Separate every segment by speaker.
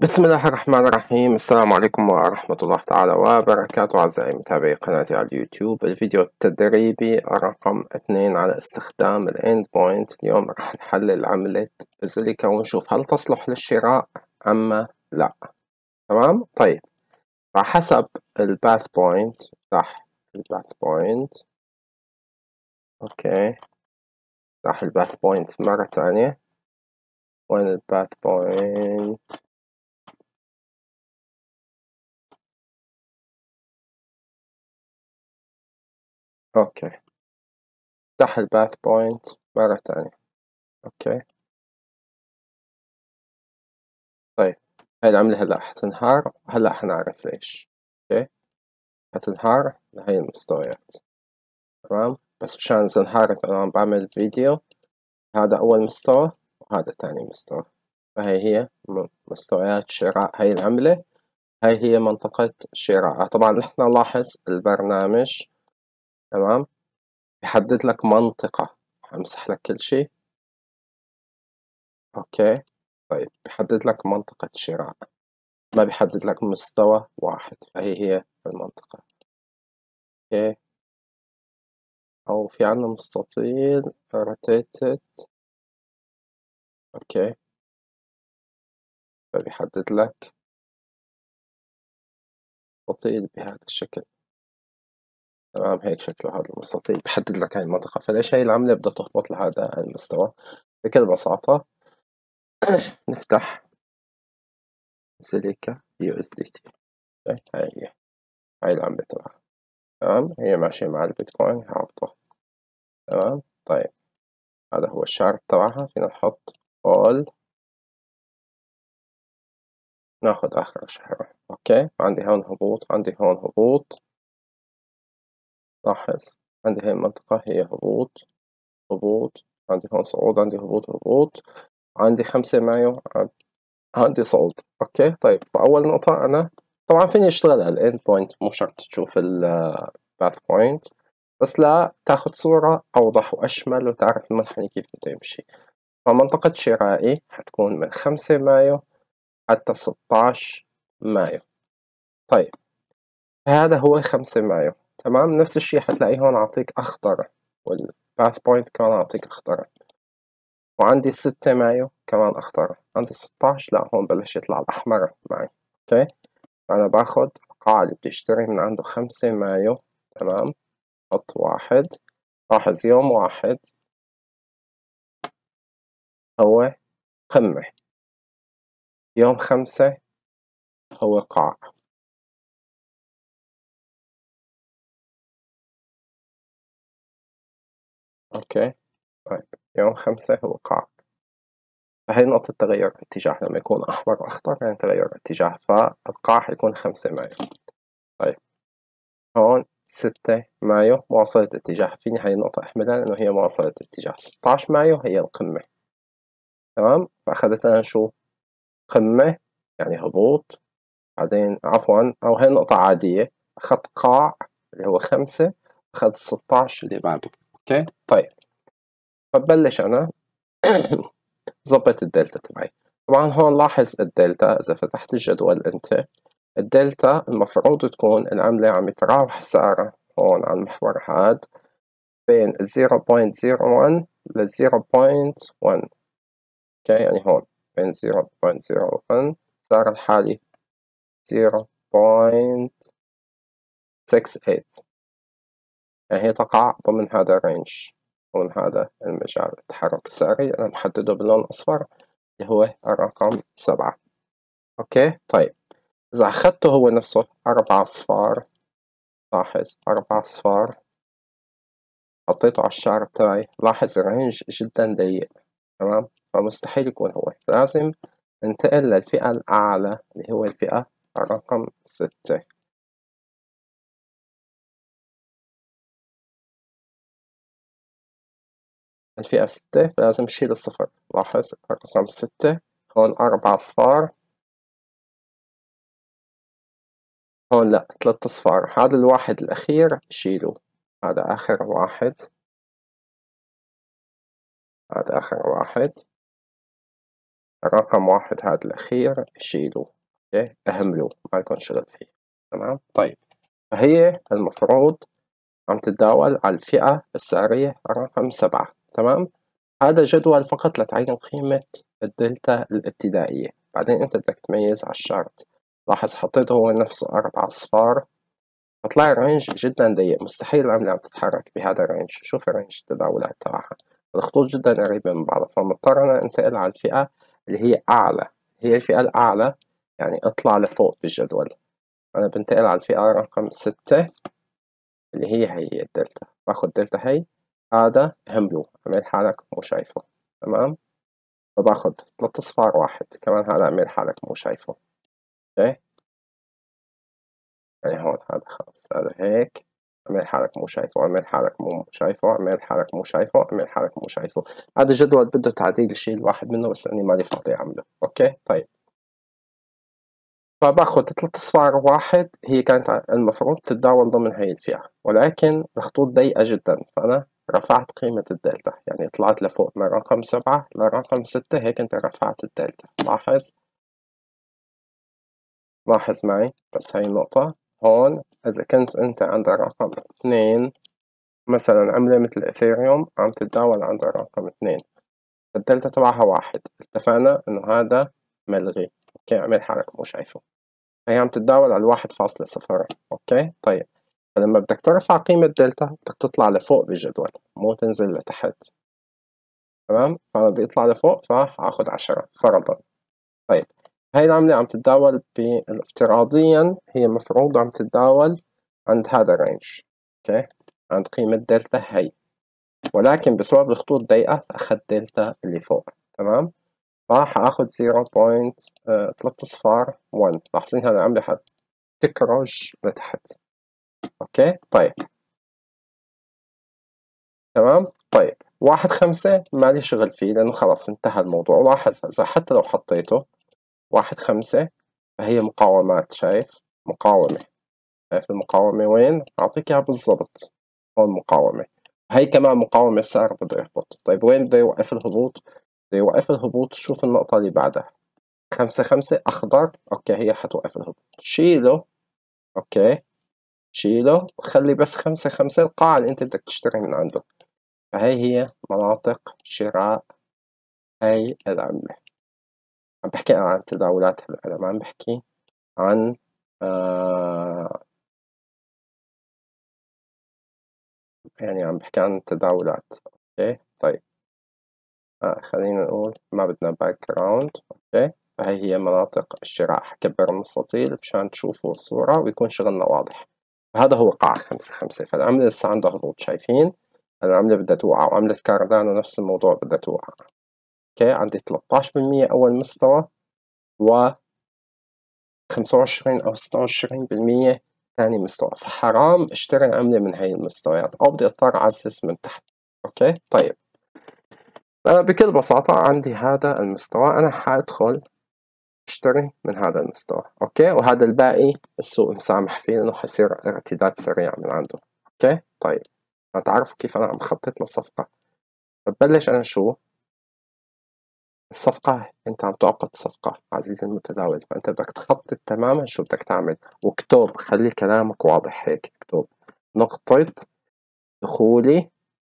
Speaker 1: بسم الله الرحمن الرحيم. السلام عليكم ورحمة الله تعالى وبركاته. أعزائي متابعي قناتي على اليوتيوب، الفيديو التدريبي رقم 2 على استخدام الاند بوينت. اليوم راح نحلل عملة زليكا ونشوف هل تصلح للشراء أم لا. تمام. طيب، على حسب الباث بوينت راح الباث بوينت اوكي راح الباث بوينت مرة تانية. وين الباث بوينت؟ اوكي، افتح الباث بوينت مرة تانية. اوكي، طيب، هاي العملة هلأ حتنهار، وهلأ حنعرف ليش. اوكي، حتنهار لهي المستويات. تمام، بس مشان إذا انهارت أنا عم بعمل فيديو. هذا أول مستوى وهذا تاني مستوى، فهي هي مستويات شراء هاي العملة. هاي هي منطقة شراء. طبعا نحن نلاحظ البرنامج تمام بيحدد لك منطقة. همسح لك كل شي. اوكي، طيب، بيحدد لك منطقة شراء، ما بيحدد لك مستوى واحد، فهي هي المنطقة. اوكي، أو في عنا مستطيل rotated. اوكي، فبيحدد لك مستطيل بهذا الشكل. تمام، هيك شكله هذا المستطيل بيحدد لك هاي المنطقة. فليش هاي العملة بدها تهبط لهذا المستوى؟ بكل بساطة نفتح سيليكا USDT. هاي العملة تبعها. تمام، هي ماشية مع البيتكوين هابطة. تمام، طيب، هذا هو الشعر تبعها. فينا نحط all، ناخد آخر شهر. اوكي، عندي هون هبوط، عندي هون هبوط. لاحظ عندي هاي المنطقة هي هبوط هبوط، عندي هون صعود، عندي هبوط هبوط، عندي 5 مايو، عندي صعود. اوكي، طيب، فأول نقطة أنا طبعا فيني أشتغل على الإند بوينت، مو شرط تشوف الباث بوينت، بس لا تاخد صورة أوضح وأشمل وتعرف المنحنى كيف بده يمشي. فمنطقة شرائي حتكون من 5 مايو حتى 16 مايو. طيب، هذا هو 5 مايو. تمام، نفس الشي حتلاقيه هون عطيك أخضر، والباث بوينت كمان عطيك أخضر، وعندي 6 مايو كمان أخضر، عندي 16 لا، هون بلش يطلع الأحمر معي. أوكي، أنا باخد القاع اللي بدي أشتري من عنده 5 مايو. تمام، حط واحد. لاحظ يوم واحد هو قمة، يوم 5 هو قاع. أوكي، طيب، يوم 5 هو قاع. فهي نقطة تغير اتجاه، لما يكون أحمر وأخضر يعني تغير اتجاه، فالقاع حيكون 5 مايو. طيب، هون 6 مايو مواصلة اتجاه، فيني هاي النقطة أحملها لأنه هي مواصلة اتجاه. 16 مايو هي القمة. تمام، فأخذت لنا شو؟ قمة يعني هبوط، بعدين عفوا، أو هاي النقطة عادية، أخذت قاع اللي هو 5، أخذت 16 اللي بعده. أوكي، طيب، فببلش أنا ظبط الدلتا تبعي. طبعا هون لاحظ الدلتا، إذا فتحت الجدول أنت، الدلتا المفروض تكون العملة عم يتراوح سعرها هون على المحور هاد بين 0.01 ل 0.1. اوكي، يعني هون بين 0.01 سعر الحالي 0.68، يعني هي تقع ضمن هذا الرينج، ضمن هذا المجال. التحرك السعري أنا محدده باللون الأصفر اللي هو الرقم 7. اوكي، طيب، إذا أخدته هو نفسه 4 أصفار، لاحظ 4 أصفار حطيته على الشعر بتاعي، لاحظ الرينج جدا ضيق. تمام، فمستحيل يكون هو، لازم ننتقل للفئة الأعلى اللي هو الفئة رقم 6. الفئة 6 فلازم نشيل الصفر. لاحظ رقم 6 هون 4 أصفار، هون لأ 3 أصفار. هذا الواحد الأخير شيله، هذا آخر واحد، هذا آخر واحد. رقم واحد هذا الأخير شيلوه، أوكي، أهملوه ما لكم شغل فيه. تمام. طيب فهي المفروض عم تتداول على الفئة السعرية رقم 7. تمام. هذا جدول فقط لتعين قيمة الدلتا الابتدائية، بعدين أنت بدك تميز على الشارت. لاحظ حطيته هو نفسه 4 أصفار، فطلع الرينج جدا ضيق، مستحيل العملة عم تتحرك بهذا الرينج. شوف الرينج التداولات تبعها، الخطوط جدا قريبة من بعضها، فمضطر أنا أنتقل على الفئة اللي هي أعلى، هي الفئة الأعلى، يعني اطلع لفوق بالجدول. أنا بنتقل على الفئة رقم 6 اللي هي الدلتا، باخد دلتا هي، هذا هملو عمل حالك مو شايفه. تمام. فباخد 3 أصفار واحد كمان، هذا عمل حالك مو شايفه. اوكي، يعني هون هذا خلص، هذا هيك عمل حالك مو شايفه، عمل حالك مو شايفه، عمل حالك مو شايفه، عمل حالك مو شايفه. هذا جدول بده تعديل، شيل واحد منه بس لاني مالي فاضي اعمله. اوكي طيب، فباخد 3 أصفار واحد، هي كانت المفروض تتداول ضمن هاي الفئة، ولكن الخطوط ضيقة جدا، فأنا رفعت قيمة الدلتا، يعني طلعت لفوق من رقم 7 لرقم 6، هيك أنت رفعت الدلتا. لاحظ معي بس هاي النقطة. هون إذا كنت أنت عند رقم 2 مثلا، عملة مثل إثيريوم عم تتداول عند رقم 2، الدلتا تبعها 1، اتفقنا إنه هذا ملغي. أوكي، اعمل حالك مو شايفه، هي عم تتداول على 1.0. أوكي طيب، فلما بدك ترفع قيمة دلتا بدك تطلع لفوق بالجدول، مو تنزل لتحت. تمام. فأنا بدي أطلع لفوق، فهاخد 10 فرضا. طيب هاي العملة عم تتداول افتراضيا، هي مفروض عم تتداول عند هذا الرينج. أوكي، عند قيمة دلتا هي، ولكن بسبب الخطوط ضيقة أخذت دلتا اللي فوق. تمام. راح أخذ 0.3 صفار 1. لاحظين هذا العملة حتكرج لتحت. أوكي طيب تمام. طيب 1.5 مالي شغل فيه لأنه خلاص انتهى الموضوع. لاحظ حتى لو حطيته 1.5 فهي مقاومات، شايف مقاومة، شايف المقاومة وين؟ أعطيك إياها بالضبط، هون مقاومة، هي كمان مقاومة، السعر بده يهبط. طيب وين بده يوقف الهبوط؟ بده يوقف الهبوط، شوف النقطة اللي بعدها 5 أخضر. أوكي، هي حتوقف الهبوط، شيله. أوكي شيله وخلي بس 5 القاع اللي أنت بدك تشتري من عنده. فهي هي مناطق شراء هاي العملة. عم بحكي عن التداولات هلا، أنا ما عم بحكي عن يعني عم بحكي عن التداولات. أوكي طيب، خلينا نقول ما بدنا باك جراوند. أوكي، فهي هي مناطق الشراء. حكبر المستطيل مشان تشوفوا الصورة ويكون شغلنا واضح. هذا هو قاع 5. فالعملة لسه عندها هبوط، شايفين العملة بدها توقع، وعملة كاردانو نفس الموضوع بدها توقع. اوكي، عندي 13% أول مستوى، و 25 أو 26% ثاني مستوى، فحرام اشتري العملة من هاي المستويات، أو بدي أضطر أعزز من تحت. اوكي طيب، أنا بكل بساطة عندي هذا المستوى، أنا حأدخل اشتري من هذا المستوى. اوكي، وهذا الباقي السوق مسامح فيه لأنه حيصير ارتداد سريع من عنده. اوكي طيب، هتعرفوا كيف أنا عم خطط للصفقة. ببلش أنا شو الصفقة، أنت عم تعقد صفقة عزيزي المتداول، فأنت بدك تخطط تماما شو بدك تعمل، واكتب، خلي كلامك واضح هيك، اكتب نقطة دخولي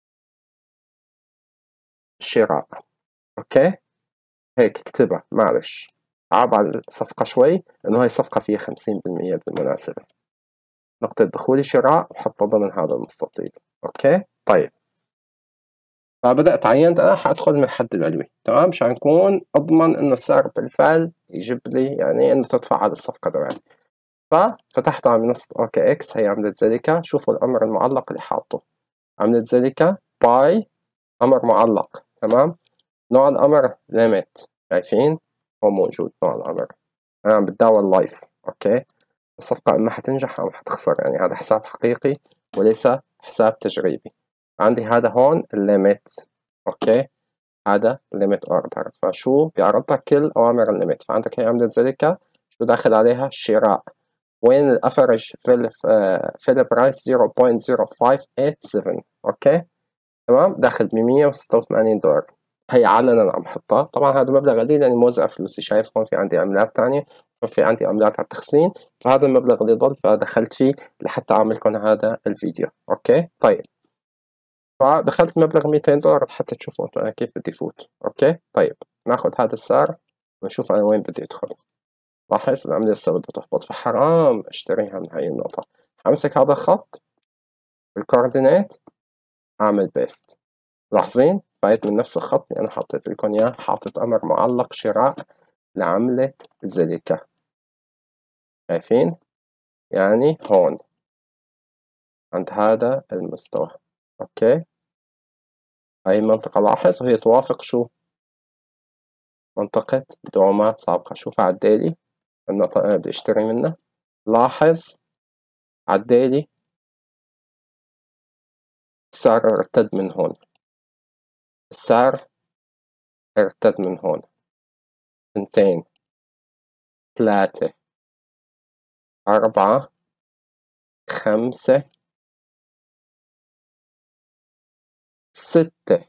Speaker 1: شراء. أوكي هيك اكتبها، معلش عاب على الصفقة شوي لأنه هاي الصفقة فيها 50% بالمناسبة. نقطة دخولي شراء وحطها ضمن هذا المستطيل. أوكي طيب، فبدأت عينت أنا حأدخل من الحد العلوي، تمام، مشان أكون أضمن إنه السعر بالفعل يجيب لي، يعني إنه تدفع على الصفقة تبعي. ففتحت على منصة أوكي إكس، هي عملة زلكة. شوفوا الأمر المعلق اللي حاطه، عملة زلكة باي، أمر معلق. تمام، نوع الأمر ليميت، شايفين هو موجود نوع الأمر. أنا عم بتداول لايف. أوكي، الصفقة إما حتنجح أو حتخسر، يعني هذا حساب حقيقي وليس حساب تجريبي. عندي هذا هون الليميت. أوكي، هذا الليميت اوردر، فشو بيعرض لك كل أوامر الليميت. فعندك هي عملة زلكة، شو داخل عليها؟ شراء. وين الافرج في البرايس 0.0587. اوكي تمام، داخل ب $186. هي علنا عم بحطها. طبعا هذا المبلغ قليل لاني موزع فلوسي، شايف هون في عندي عملات تانية، في عندي عملات على التخزين، فهذا المبلغ اللي ضل فدخلت فيه لحتى اعمل لكم هذا الفيديو. اوكي طيب، فدخلت مبلغ $200 لحتى تشوفوا انتم انا كيف بدي فوت. اوكي طيب، ناخذ هذا السعر ونشوف انا وين بدي ادخل. لاحظ العملة لسه بدها تهبط، فحرام اشتريها من هاي النقطة. همسك هذا الخط الكوردينات، اعمل بيست. لاحظين فايت من نفس الخط اللي انا حطيت لكم اياه، حاطط امر معلق شراء لعملة زليكا، شايفين؟ يعني هون عند هذا المستوى. اوكي هاي المنطقة لاحظ وهي توافق شو؟ منطقة دعومات سابقة. شوف على الديلي النقطة اللي أنا بدي أشتري منها، لاحظ على الديلي السعر ارتد من هون، السعر ارتد من هون، 2 3 4 5 6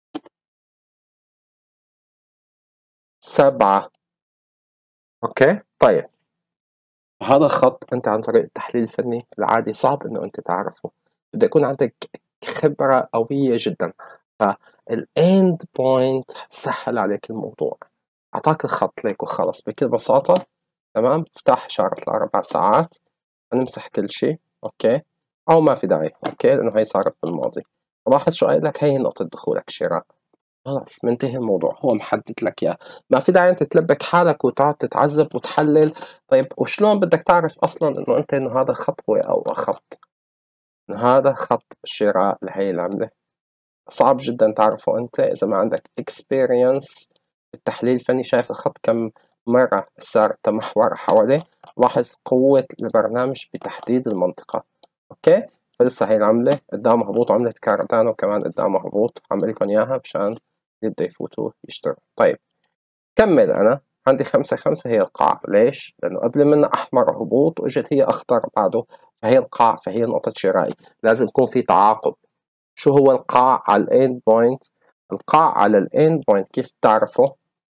Speaker 1: 7. اوكي طيب، هذا الخط انت عن طريق التحليل الفني العادي صعب انه انت تعرفه، بده يكون عندك خبرة قوية جدا. فالاند بوينت سهل عليك الموضوع، اعطاك الخط ليك وخلص بكل بساطة. تمام، افتح إشارة ال4 ساعات، هنمسح كل شيء. اوكي، او ما في داعي، اوكي لانه هي صارت بالماضي. لاحظ شو قايل لك، هي نقطة دخولك شراء، خلاص منتهي الموضوع، هو محدد لك اياه، ما في داعي انت تلبك حالك وتقعد تتعذب وتحلل. طيب وشلون بدك تعرف اصلا انه انت انه هذا الخط هو اول خط، انه هذا خط شراء لهي العملة؟ صعب جدا تعرفه انت اذا ما عندك experience بالتحليل الفني. شايف الخط كم مرة السعر تمحور حواليه؟ لاحظ قوة البرنامج بتحديد المنطقة. اوكي، فلسه هي العملة قدامها هبوط، عملة كاردانو كمان قدامها هبوط، عم لكم اياها مشان يبدأ يفوتوا يشتروا. طيب كمل، أنا عندي 5 هي القاع. ليش؟ لأنه قبل منها أحمر هبوط وإجت هي أخضر بعده، فهي القاع، فهي نقطة شرائي، لازم يكون في تعاقب. شو هو القاع على الإند بوينت؟ القاع على الإند بوينت كيف بتعرفه؟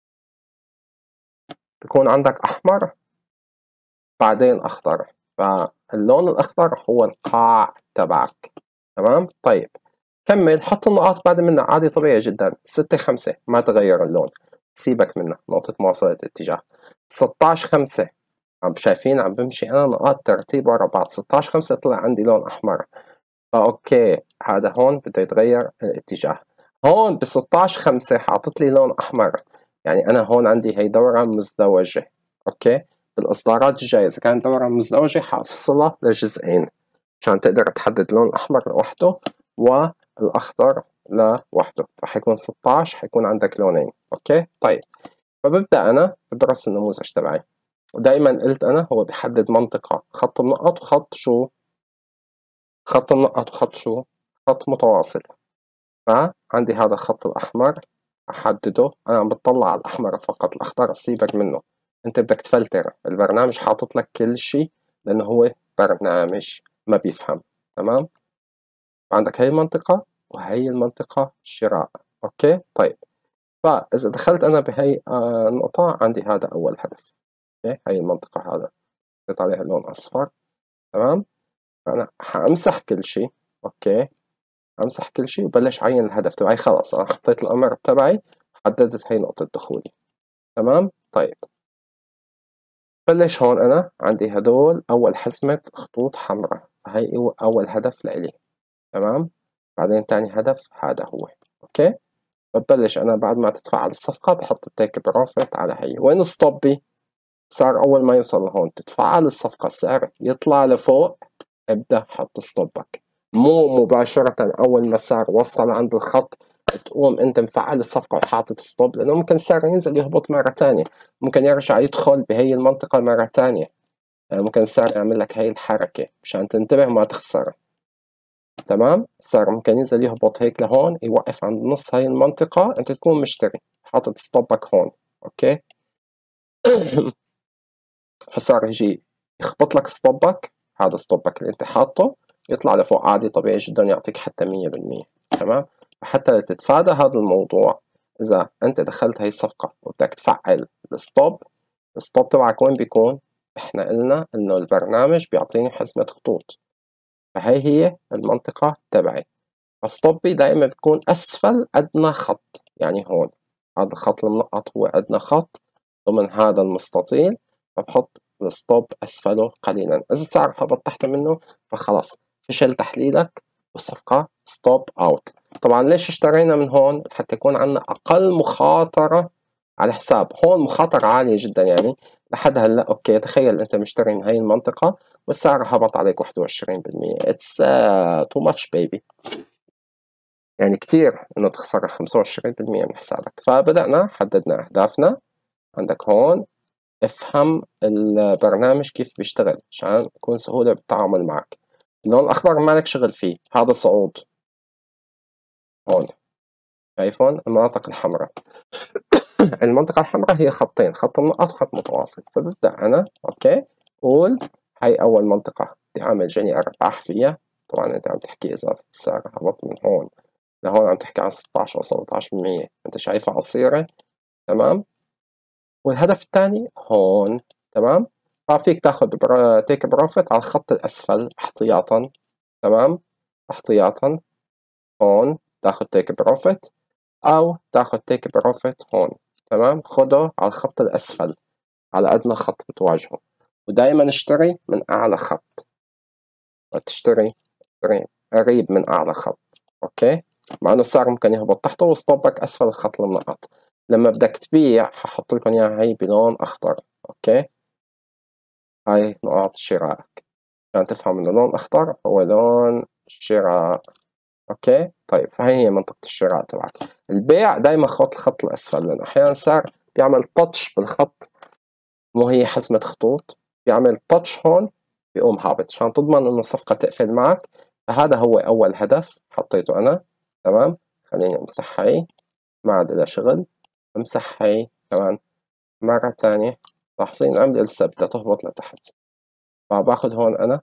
Speaker 1: بيكون عندك أحمر بعدين أخضر، فاللون الأخضر هو القاع تبعك. تمام؟ طيب كمل، حط النقاط بعد منها عادي طبيعي جدا. 6 5 ما تغير اللون، سيبك منها، نقطة مواصلة اتجاه. 16 5 عم شايفين عم بمشي أنا نقاط ترتيب ورا بعض، 16 5 طلع عندي لون أحمر، فأوكي هذا هون بده يتغير الاتجاه. هون ب16 5 حاطط لي لون أحمر، يعني أنا هون عندي هي دورة مزدوجة. أوكي، بالإصدارات الجاية إذا كانت دورة مزدوجة حأفصلها لجزئين عشان تقدر تحدد اللون الأحمر لوحده والأخضر لوحده، فحيكون 16 حيكون عندك لونين. أوكي طيب، فببدأ أنا بدرس النموذج تبعي، ودائما قلت أنا هو بيحدد منطقة خط النقط وخط شو؟ خط النقط وخط شو؟ خط متواصل. فعندي هذا الخط الأحمر أحدده، أنا عم بتطلع على الأحمر فقط، الأخضر سيبك منه، أنت بدك تفلتر، البرنامج حاطط لك كل شيء لأنه هو برنامج ما بيفهم. تمام، عندك هاي المنطقة وهي المنطقة شراء. أوكي طيب، فإذا دخلت أنا بهي النقطة عندي هذا أول هدف. أوكي هاي المنطقة هذا حطيت عليها لون أصفر. تمام، فأنا حأمسح كل شيء. أوكي أمسح كل شيء وبلش عين الهدف تبعي، خلاص أنا حطيت الأمر تبعي، حددت هي نقطة دخولي. تمام طيب، بلش هون أنا عندي هدول أول حزمة خطوط حمراء، هي أول هدف لإلي. تمام، بعدين تاني هدف هذا هو. أوكي، ببلش أنا بعد ما تتفعل الصفقة بحط التيك بروفيت على هي. وين ستوبي؟ صار أول ما يوصل لهون تتفعل الصفقة السعر يطلع لفوق، ابدأ حط ستوبك، مو مباشرة أول ما السعر وصل عند الخط تقوم أنت مفعل الصفقة وحاطط ستوب، لأنه ممكن السعر ينزل يهبط مرة تانية، ممكن يرجع يدخل بهي المنطقة مرة تانية، ممكن السعر يعمل لك هي الحركة مشان تنتبه ما تخسر. تمام، السعر ممكن ينزل يهبط هيك لهون يوقف عند نص هاي المنطقة، أنت تكون مشتري حاطط ستوبك هون. أوكي فصار يجي يخبط لك ستوبك، هذا ستوبك اللي انت حاطه يطلع لفوق عادي طبيعي جدا، يعطيك حتى 100%. تمام، حتى تتفادى هذا الموضوع إذا أنت دخلت هاي الصفقة وبدك تفعل الستوب تبعك وين بيكون؟ إحنا قلنا إنه البرنامج بيعطيني حزمة خطوط، فهي هي المنطقة تبعي. فستوبي دائما بتكون أسفل أدنى خط، يعني هون هذا الخط المنقط هو أدنى خط ضمن هذا المستطيل، فبحط الستوب أسفله قليلا. إذا السعر هبط تحت منه فخلاص فشل تحليلك والصفقة ستوب أوت. طبعا ليش اشترينا من هون؟ حتى يكون عندنا أقل مخاطرة على حساب هون، مخاطرة عالية جدا يعني لحد هلا. أوكي تخيل أنت مشتري من هاي المنطقة والسعر هبط عليك 21%، it's too much baby، يعني كتير إنه تخسر 25% من حسابك. فبدأنا حددنا أهدافنا. عندك هون افهم البرنامج كيف بيشتغل عشان يكون سهولة بالتعامل معك. اللون الأخضر مالك شغل فيه، هذا صعود. هون شايفون المناطق الحمراء المنطقة الحمراء هي خطين، خط منقط وخط متواصل. فببدأ أنا أوكي قول هاي أول منطقة بدي أعمل جني أرباح فيها. طبعا أنت عم تحكي إذا السعر هبط من هون لهون عم تحكي عن 16 أو 17%، أنت شايفها قصيرة تمام. والهدف الثاني هون تمام، فيك تاخد تيك بروفيت على الخط الأسفل احتياطا تمام، احتياطا هون تاخد تيك بروفيت أو تاخد تيك بروفيت هون تمام. خده على الخط الأسفل على أدنى خط بتواجهه، ودايما اشتري من أعلى خط، تشتري قريب من أعلى خط. أوكي، مع إنه السعر ممكن يهبط تحته وستوبك أسفل الخط المنقط. لما بدك تبيع هحط لكم إياها هي بلون أخضر. أوكي، هاي نقاط شرائك عشان تفهم إنه اللون الأخضر هو لون شراء. أوكي طيب، فهي هي منطقة الشراء تبعك. البيع دايما خط الخط الأسفل، لأنه أحيانا السعر بيعمل تاتش بالخط، مو هي حزمة خطوط، بيعمل تاتش هون بيقوم هابط عشان تضمن إنه الصفقة تقفل معك. فهذا هو أول هدف حطيته أنا تمام. خليني أمسح هاي، ما عاد لها شغل. أمسح هاي كمان مرة تانية. لاحظين العملة لسه بدها تهبط لتحت، فباخد هون أنا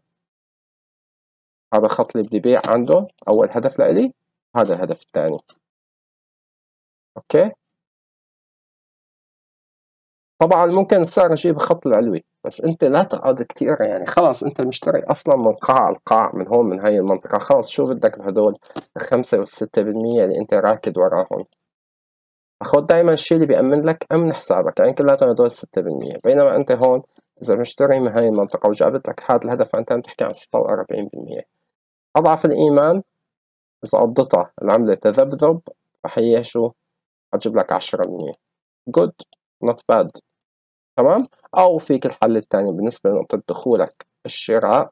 Speaker 1: هذا الخط اللي بدي بيع عنده أول هدف لإلي، هذا الهدف الثاني. أوكي، طبعا ممكن السعر يجيب خط العلوي، بس أنت لا تقعد كتير يعني خلاص أنت مشتري أصلا من قاع القاع من هون من هاي المنطقة، خلاص شو بدك بهدول 5 و6% اللي أنت راكد وراهم. خد دايما الشيء اللي بيأمن لك أمن حسابك، يعني كلاتهم هدول 6%. بينما أنت هون إذا مشتري من هاي المنطقة وجابت لك هذا الهدف فأنت عم تحكي عن 46%. أضعف الإيمان إذا قضيتها العملة تذبذب فهي شو هتجيب لك 10%. good not bad تمام. أو فيك الحل الثاني بالنسبة لنقطة دخولك الشراء،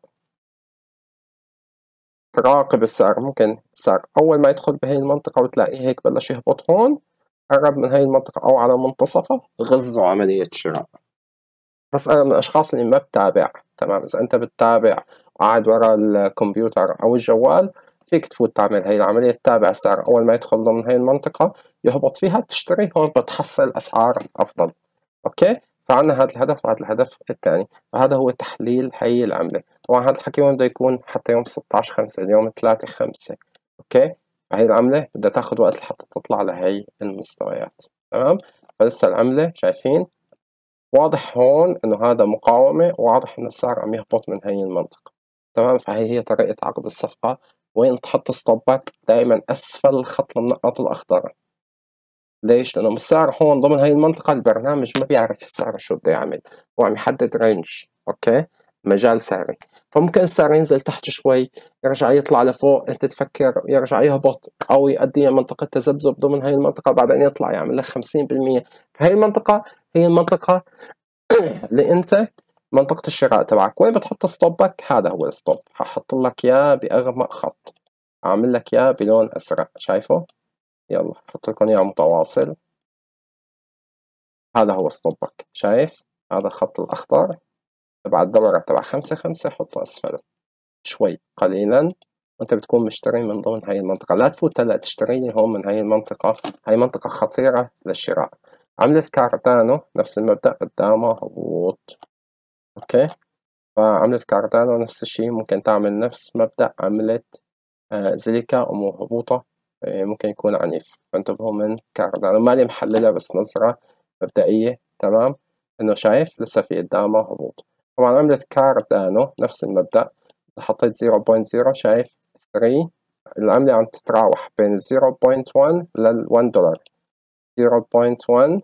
Speaker 1: تراقب السعر. ممكن السعر أول ما يدخل بهي المنطقة وتلاقيه هيك بلش يهبط هون، قرب من هاي المنطقة أو على منتصفها غزوا عملية شراء. بس أنا من الأشخاص اللي ما بتابع تمام. إذا أنت بتتابع وقاعد ورا الكمبيوتر أو الجوال فيك تفوت تعمل هاي العملية، تتابع السعر أول ما يدخل ضمن هاي المنطقة يهبط فيها بتشتري هون بتحصل أسعار أفضل. أوكي، فعنا هذا الهدف وهذا الهدف الثاني. فهذا هو تحليل هاي العملة. طبعا هذا الحكي وين بده يكون؟ حتى يوم 16/5، اليوم 3/5. أوكي، فهي العملة بدها تاخد وقت لحتى تطلع لهي المستويات تمام. فلسه العملة شايفين واضح هون إنه هذا مقاومة، واضح إن السعر عم يهبط من هاي المنطقة تمام. فهي هي طريقة عقد الصفقة. وين تحط ستوبك؟ دائما أسفل الخط المنقط الأخضر. ليش؟ لأنه السعر هون ضمن هاي المنطقة البرنامج ما بيعرف السعر شو بده يعمل، هو عم يحدد رينج. أوكي، مجال سعري. فممكن السعر ينزل تحت شوي يرجع يطلع لفوق، أنت تفكر يرجع يهبط أو يؤدي منطقة تذبذب ضمن هاي المنطقة بعدين يطلع يعمل لك 50%. فهي المنطقة هي المنطقة اللي انت منطقة الشراء تبعك. وين بتحط ستوبك؟ هذا هو الستوب، هحط لك اياه بأغمق خط، اعمل لك اياه بلون ازرق، شايفه؟ يلا حط لكم اياه متواصل. هذا هو ستوبك، شايف؟ هذا الخط الاخضر تبع الدورة تبع 5/5 حطه اسفله شوي قليلا. وانت بتكون مشتري من ضمن هاي المنطقة، لا تفوت هلا تشتري لي هون من هاي المنطقة، هاي منطقة خطيرة للشراء. عملة كاردانو نفس المبدأ، قدامه هبوط. اوكي، فعملة كاردانو نفس الشي، ممكن تعمل نفس مبدأ عملة زليكا وهبوطة ممكن يكون عنيف، فانتبهوا من كاردانو. مالي محللها بس نظرة مبدئية، تمام، إنه شايف لسه في قدامه هبوط. طبعا عملة كاردانو نفس المبدأ، إذا حطيت 0.0 شايف 3 العملة عم تتراوح بين 0.1 لل 1 دولار، 0.1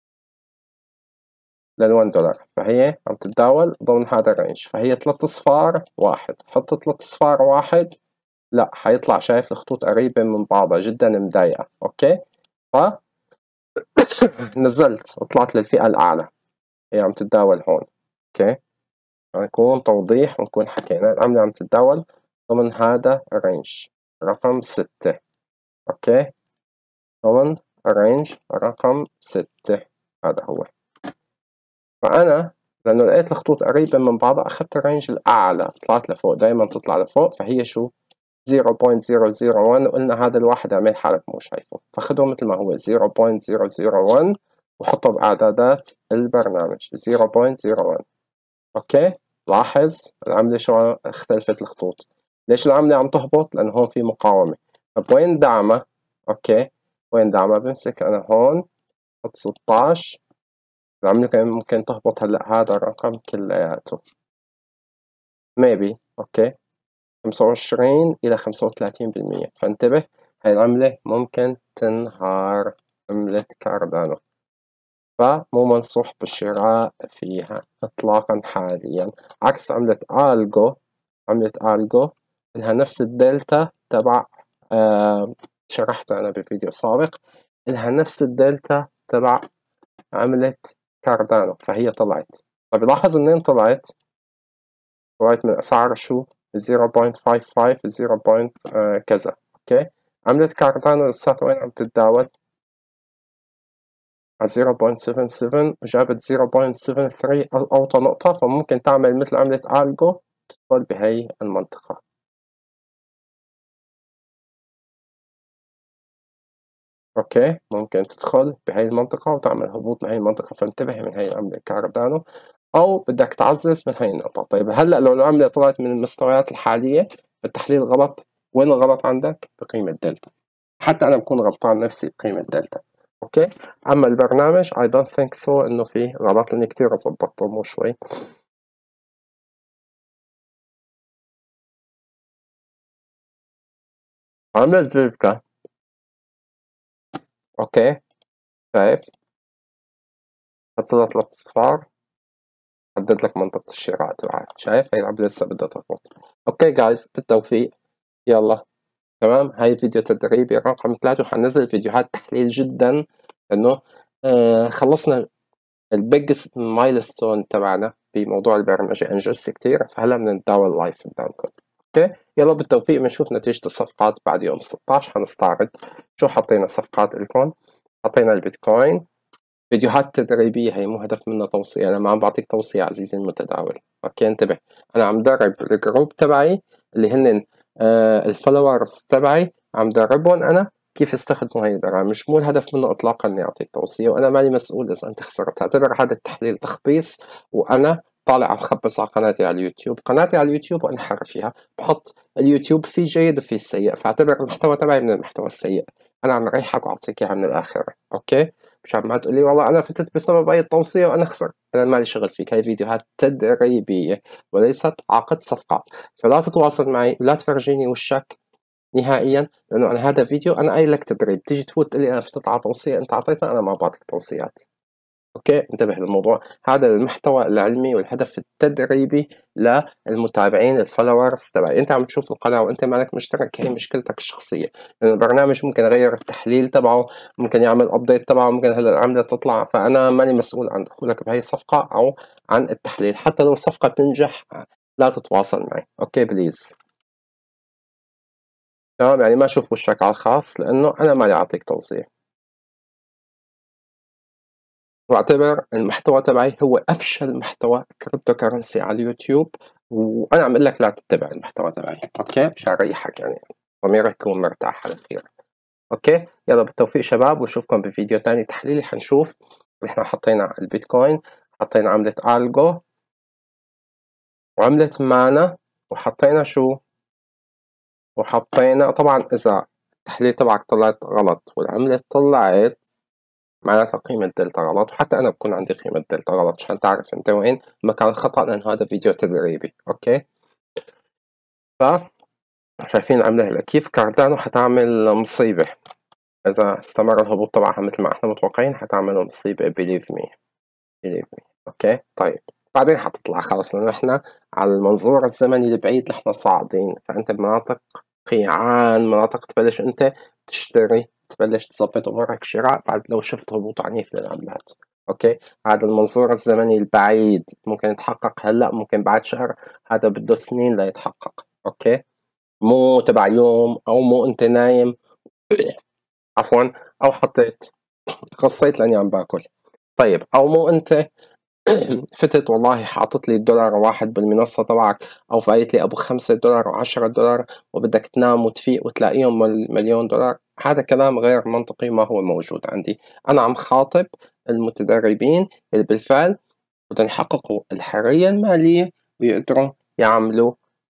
Speaker 1: لل 1 دولار، فهي عم تتداول ضمن هذا الرينج، فهي 3 صفار واحد، حط 3 صفار واحد لا حيطلع شايف الخطوط قريبة من بعضها جدا مضايقة، اوكي، ف نزلت وطلعت للفئة الأعلى، هي عم تتداول هون، اوكي، نكون توضيح ونكون حكينا العملة عم تتداول ضمن هذا الرينج رقم 6، اوكي، ضمن الرينج رقم 6 هذا هو. فأنا لأنه لقيت الخطوط قريبة من بعضها أخذت الرينج الأعلى، طلعت لفوق، دايما تطلع لفوق، فهي شو 0.001 وقلنا هذا الواحد عمل حالك مو شايفه، فخده مثل ما هو 0.001 وحطه بإعدادات البرنامج 0.01، أوكي. لاحظ العملة شو اختلفت الخطوط، ليش العملة عم تهبط؟ لأنه هون في مقاومة، طب وين دعمها؟ أوكي، وين دعمها؟ بمسك أنا هون حط 16، العملة كان ممكن تهبط هلأ هذا الرقم كلياته maybe، أوكي، 25 إلى 35%، فانتبه هاي العملة ممكن تنهار، عملة كاردانو، فمو منصوح بالشراء فيها إطلاقا حاليا، عكس عملة آلجو. عملة آلجو إنها نفس الدلتا تبع شرحتها أنا بفيديو سابق، إنها نفس الدلتا تبع عملة كاردانو، فهي طلعت. طب لاحظ منين طلعت؟ طلعت من أسعار شو؟ 0.55 0. كذا، أوكي. عملة كاردانو لساتها وين عم تتداول؟ على 0.77 وجابت 0.73 أوطى نقطة، فممكن تعمل مثل عملة آلجو تدخل بهي المنطقة. أوكي، ممكن تدخل بهي المنطقة وتعمل هبوط لهي المنطقة، فانتبه من هي العملة كاردانو، أو بدك تعزز من هي النقطة. طيب هلأ لو العملة طلعت من المستويات الحالية التحليل غلط، وين الغلط عندك؟ بقيمة دلتا، حتى أنا بكون غلطان نفسي بقيمة دلتا، أوكي. أما البرنامج I don't think so إنه فيه غلط، لأني كتير ظبطته مو شوي. عملت فيفكا، أوكي، شايف حطيتها 3 أصفار، حدد لك منطقة الشراء تبعك، شايف هي العملة لسه بدها تهبط. أوكي جايز، بالتوفيق، يلا، تمام. هاي فيديو تدريبي رقم 3، وحنزل فيديوهات تحليل جدا، إنه خلصنا البيجست مايلستون تبعنا بموضوع البرمجة، أنجزت كتير، فهلا بدنا نتداول لايف قدامكم. اوكي، يلا بالتوفيق، بنشوف نتيجة الصفقات بعد يوم 16. حنستعرض شو حطينا صفقات لكم. حطينا البيتكوين، فيديوهات تدريبية، هي مو هدف منها توصية، أنا ما عم بعطيك توصية عزيزي المتداول، أوكي، انتبه، أنا عم درب الجروب تبعي اللي هن الفولورز تبعي، عم دربهم أنا كيف يستخدموا هاي البرامج، مو الهدف منه إطلاقا إني أعطيك توصية، وأنا مالي مسؤول إذا أنت خسرت. اعتبر هذا التحليل تخبيص، وأنا طالع عم خبص على قناتي على اليوتيوب، قناتي على اليوتيوب وأنا حر فيها، بحط اليوتيوب في جيد وفي السيء، فاعتبر المحتوى تبعي من المحتوى السيء، أنا عم ريحك وأعطيك إياها من الآخر، أوكي. مش عم تقولي والله أنا فتت بسبب أي توصية وأنا خسرت، أنا مالي شغل فيك، هاي فيديوهات تدريبية وليست عقد صفقة، فلا تتواصل معي ولا تفرجيني وشك نهائيا، لأنه أنا هذا فيديو أنا قايل لك تدريب، تيجي تفوت تقول لي أنا فتت على توصية أنت أعطيتها، أنا ما بعطيك توصيات، أوكي. انتبه للموضوع، هذا المحتوى العلمي والهدف التدريبي للمتابعين الفولورز تبعي. أنت عم تشوف القناة وأنت مالك مشترك، هي مشكلتك الشخصية، لأن البرنامج ممكن يغير التحليل تبعه، ممكن يعمل أبديت تبعه، ممكن هلا العملة تطلع، فأنا ماني مسؤول عن دخولك بهي الصفقة أو عن التحليل، حتى لو الصفقة بتنجح لا تتواصل معي، أوكي بليز، تمام. يعني ما أشوف وشك على الخاص، لأنه أنا مالي أعطيك توصية، واعتبر المحتوى تبعي هو أفشل محتوى كريبتو كرنسي على اليوتيوب، وأنا عم أقول لك لا تتبع المحتوى تبعي، أوكي، مشان أريحك، يعني ضميرك يكون مرتاح على الأخير، أوكي. يلا بالتوفيق شباب، وأشوفكم بفيديو تاني تحليلي. حنشوف إحنا حطينا البيتكوين، حطينا عملة آلجو وعملة مانا، وحطينا شو، وحطينا طبعا إذا التحليل تبعك طلعت غلط والعملة طلعت، معناتها قيمة دلتا غلط، وحتى أنا بكون عندي قيمة دلتا غلط عشان تعرف أنت وين مكان الخطأ، لأن هذا فيديو تدريبي. أوكي، شايفين العملة هلا كيف كاردانو حتعمل مصيبة إذا استمر الهبوط تبعها مثل ما احنا متوقعين، حتعمل مصيبة believe me. أوكي طيب، بعدين حتطلع خلص، لأنه احنا على المنظور الزمني البعيد نحن صاعدين، فأنت بمناطق قيعان، مناطق تبلش أنت تشتري، تبلش تظبط أمورك شراء بعد لو شفت هبوط عنيف للعملات. أوكي، هذا المنظور الزمني البعيد ممكن يتحقق هلأ، ممكن بعد شهر، هذا بده سنين ليتحقق. أوكي، مو تبع يوم، أو مو أنت نايم عفوا، أو حطيت غصيت لأني عم باكل، طيب، أو مو أنت فتت والله حاطط لي $1 واحد بالمنصة تبعك، أو فايت لي أبو $5 و$10 وبدك تنام وتفيق وتلاقيهم $1,000,000. هذا كلام غير منطقي، ما هو موجود عندي. أنا عم خاطب المتدربين اللي بالفعل بدهم يحققوا الحرية المالية ويقدروا يعملوا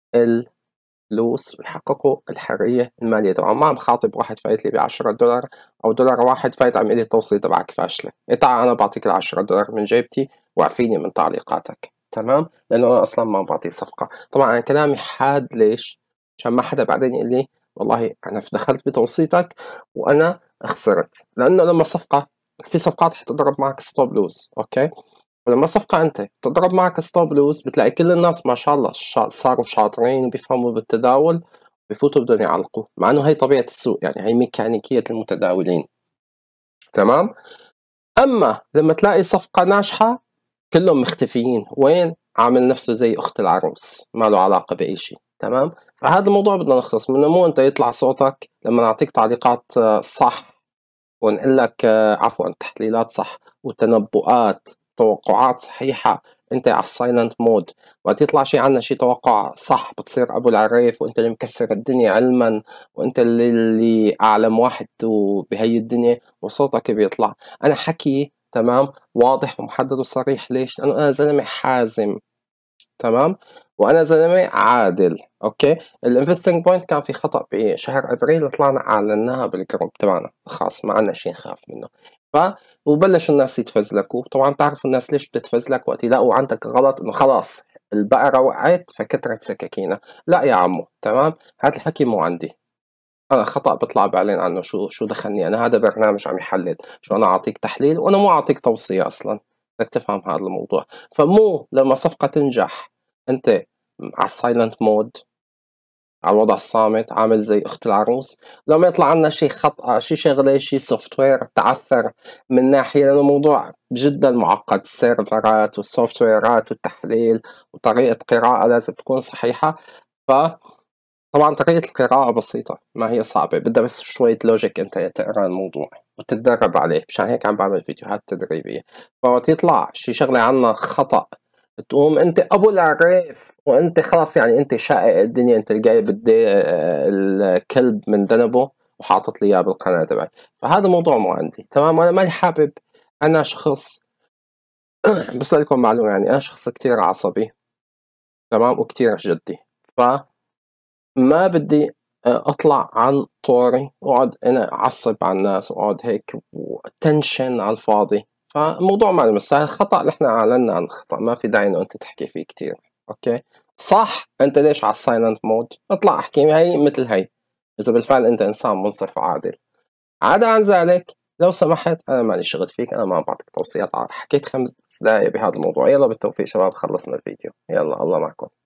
Speaker 1: الفلوس ويحققوا الحرية المالية. طبعا ما عم خاطب واحد فايت لي $10 أو $1 واحد فايت عم يقول لي التوصية تبعك فاشلة، تعال أنا بعطيك $10 من جيبتي واعفيني من تعليقاتك، تمام؟ لأنه أنا أصلا ما بعطي صفقة. طبعا أنا كلامي حاد ليش؟ عشان ما حدا بعدين يقول لي والله أنا دخلت بتوصيتك وأنا خسرت، لأنه لما صفقة، في صفقات حتضرب معك ستوب لوز. أوكي، ولما صفقة أنت تضرب معك ستوب لوز بتلاقي كل الناس ما شاء الله صاروا شاطرين وبيفهموا بالتداول، بفوتوا بدهم يعلقوا، مع إنه هي طبيعة السوق، يعني هي ميكانيكية المتداولين، تمام؟ أما لما تلاقي صفقة ناجحة كلهم مختفيين، وين؟ عامل نفسه زي أخت العروس، ما له علاقة بأي شيء، تمام؟ فهذا الموضوع بدنا نخلص منه، مو أنت يطلع صوتك لما نعطيك تعليقات صح ونقول لك عفوا تحليلات صح وتنبؤات توقعات صحيحة، انت على السايلنت مود، وقت يطلع شي عنا شي توقع صح بتصير ابو العريف، وانت اللي مكسر الدنيا علما، وانت اللي اعلم واحد بهي الدنيا، وصوتك بيطلع. انا حكي تمام واضح ومحدد وصريح، ليش؟ لانه انا زلمة حازم، تمام، وانا زلمه عادل. اوكي، الانفستنج بوينت كان في خطا بشهر ابريل طلعنا اعلناها بالجروب تبعنا خاص، ما عندنا شيء نخاف منه. ف وبلش الناس يتفزلكوا. طبعا بتعرفوا الناس ليش بتتفزلك؟ وقت يلاقوا عندك غلط، انه خلاص البقره وقعت فكترت سكاكينها. لا يا عمو، تمام، هذا الحكي مو عندي، انا خطا بطلع بعلن عنه. شو دخلني انا؟ هذا برنامج عم يحلل، شو انا اعطيك تحليل وانا مو اعطيك توصيه اصلا، بدك تفهم هذا الموضوع. فمو لما صفقه تنجح انت على السايلنت مود، على الوضع الصامت، عامل زي اخت العروس، لما يطلع عنا شيء خطأ، شيء شغله، شيء سوفت وير تعثر من ناحيه، لانه الموضوع جدا معقد، السيرفرات والسوفت ويرات والتحليل وطريقه قراءه لازم تكون صحيحه. طبعا طريقة القراءة بسيطة، ما هي صعبة، بدها بس شوية لوجيك انت تقرا الموضوع وتتدرب عليه، مشان هيك عم بعمل فيديوهات تدريبية. فوقت يطلع شي شغلة عنا خطأ تقوم انت ابو العريف، وانت خلاص يعني انت شائع الدنيا، انت جايب الكلب من ذنبه وحاطط لي اياه بالقناة تبعي. فهذا موضوع مو عندي، تمام، وانا ماني حابب. انا شخص بس لكم معلومة، يعني انا شخص كتير عصبي، تمام، وكتير جدي، ما بدي اطلع عن طوري واقعد انا اعصب على الناس واقعد هيك وتنشن على الفاضي. فالموضوع ما مستاهل خطأ، نحن اعلنا عن الخطأ، ما في داعي انه انت تحكي فيه كتير. اوكي صح، انت ليش على السايلنت مود؟ اطلع احكي هي مثل هي، اذا بالفعل انت انسان منصف وعادل. عدا عن ذلك لو سمحت انا مالي شغل فيك، انا ما بعطيك توصيات. حكيت 5 دقايق بهذا الموضوع. يلا بالتوفيق شباب، خلصنا الفيديو، يلا الله معكم.